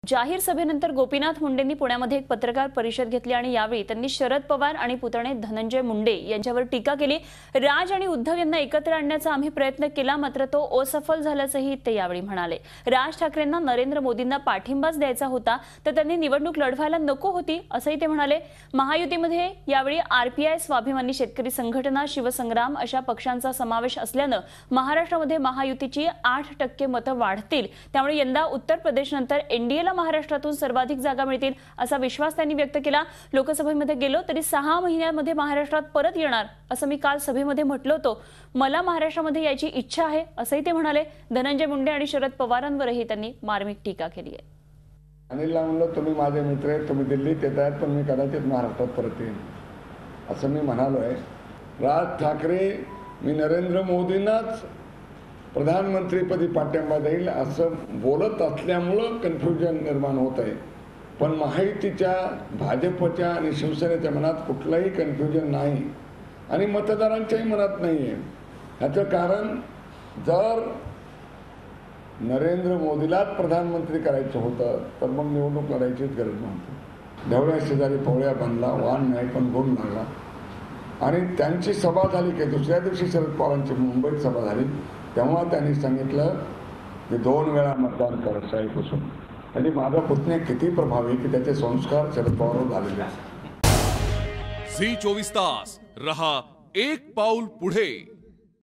जाहीर सभेनंतर गोपीनाथ मुंडेंनी पुण्यामध्ये एक पत्रकार परिषद घेतली आणि यावेळी त्यांनी शरद पवार आणि पुतणे धनंजय मुंडे यांच्यावर टीका केली। राज आणि उद्धव यांना एकत्र आणण्याचा आम्ही प्रयत्न केला, मात्र तो असफल झाल्याचंही ते यावेळी म्हणाले। राज ठाकरेंना नरेंद्र मोदींना पाठिंबाच द्यायचा होता, तर त्यांनी निवडणूक लढवायला नको होती असंही ते म्हणाले। महायुतीमध्ये यावेळी आरपीआय, स्वाभिमानी शेतकरी संघटना, शिवसंग्राम अशा पक्षांचा समावेश असल्यानं महाराष्ट्रामध्ये महायुतीची 8% मतं वाढतील, त्यामुळे यंदा उत्तर प्रदेशनंतर एनडीएला महाराष्ट्रातून सर्वाधिक जागा मिळतील असा विश्वास त्यांनी व्यक्त केला। लोकसभेमध्ये गेलो तरी 6 महिन्यांमध्ये महाराष्ट्रात परत येणार असं मी काल सभेमध्ये म्हटलं होतं। मला महाराष्ट्रामध्ये यायची इच्छा आहे असंही ते म्हणाले। धनंजय मुंडे आणि शरद पवारांवरही त्यांनी मार्मिक टीका केली आहे। अनिलला म्हणलं, तुम्ही माझे मित्र आहेत, तुम्ही दिल्लीत येत आहेत, पण मी कदाचित महाराष्ट्रात परत येईन असं मी म्हणालोय। राज ठाकरे मी नरेंद्र मोदींनाच प्रधानमंत्रीपदी पाठिंबा देईल असं बोलत असल्यामुळं कन्फ्युजन निर्माण होत आहे, पण महायुतीच्या, भाजपच्या आणि शिवसेनेच्या मनात कुठलंही कन्फ्युजन नाही आणि मतदारांच्याही मनात नाही आहे। ह्याचं कारण जर नरेंद्र मोदीलाच प्रधानमंत्री करायचं होतं तर मग निवडणूक लढायचीच गरज नव्हती। ढवळ्या शेजारी पोळ्या बांधला, वाण नाही पण गुण लागला आणि त्यांची सभा झाली की दुसऱ्या दिवशी शरद पवारांची मुंबईत सभा झाली, तेव्हा त्यांनी सांगितलं की 2 वेळा मतदान करत साहेबपासून। आणि माझा पुतण्या किती प्रभावी की त्याचे संस्कार शरद पवारवर झालेले आहेत। झी 24 तास रहा एक पाऊल पुढे।